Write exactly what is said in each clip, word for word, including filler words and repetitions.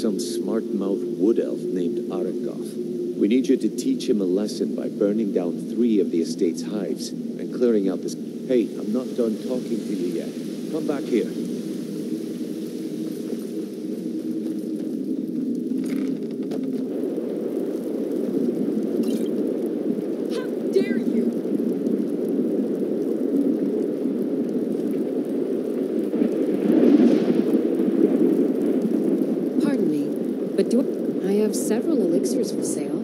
some smart-mouthed wood elf named Aragoth. We need you to teach him a lesson by burning down three of the estate's hives and clearing out this... Hey, I'm not done talking to you yet. Come back here. Several elixirs for sale.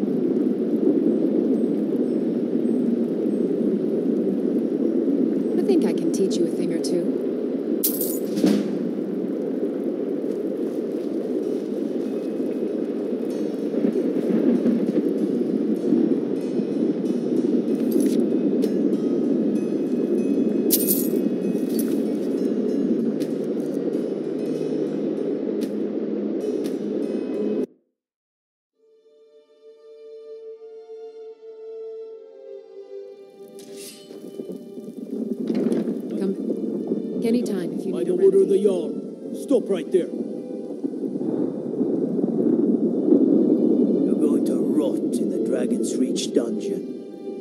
I think I can teach you a thing or two. Anytime if you need By the order of the Jarl. Stop right there. You're going to rot in the Dragon's Reach dungeon.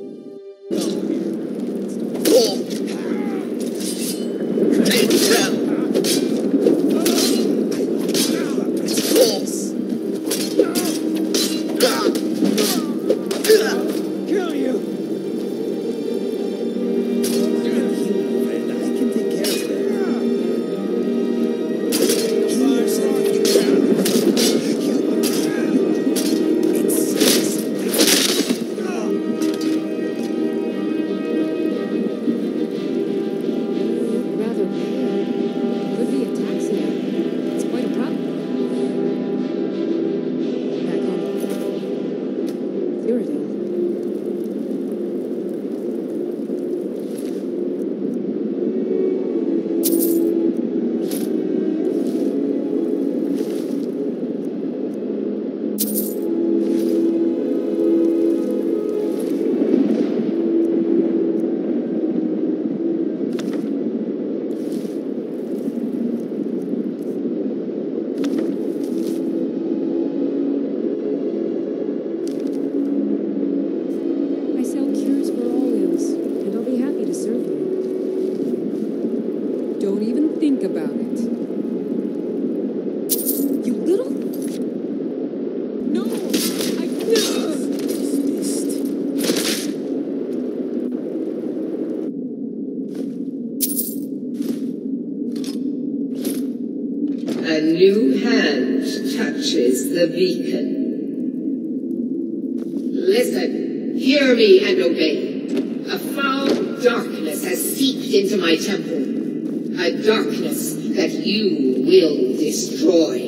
Kill you! A new hand touches the beacon. Listen, hear me and obey. A foul darkness has seeped into my temple. A darkness that you will destroy.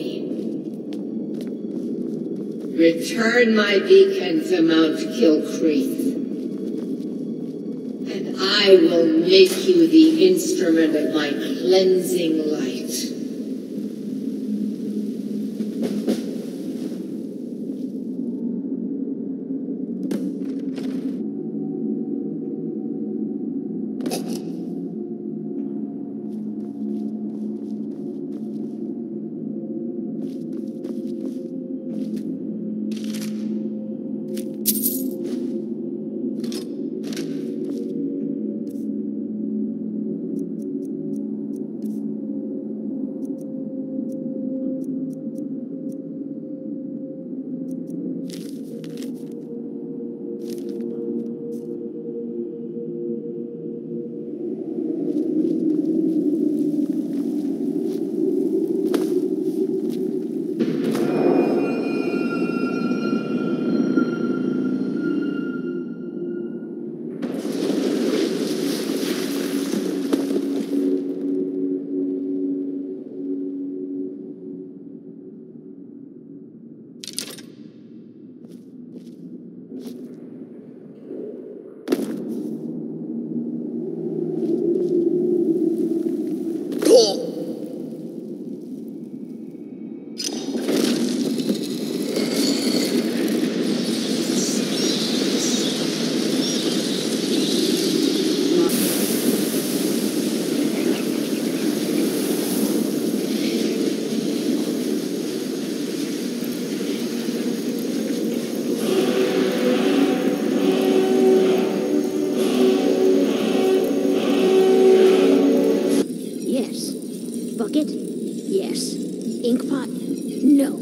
Return my beacon to Mount Kilcreath, and I will make you the instrument of my cleansing light. ink pot? No.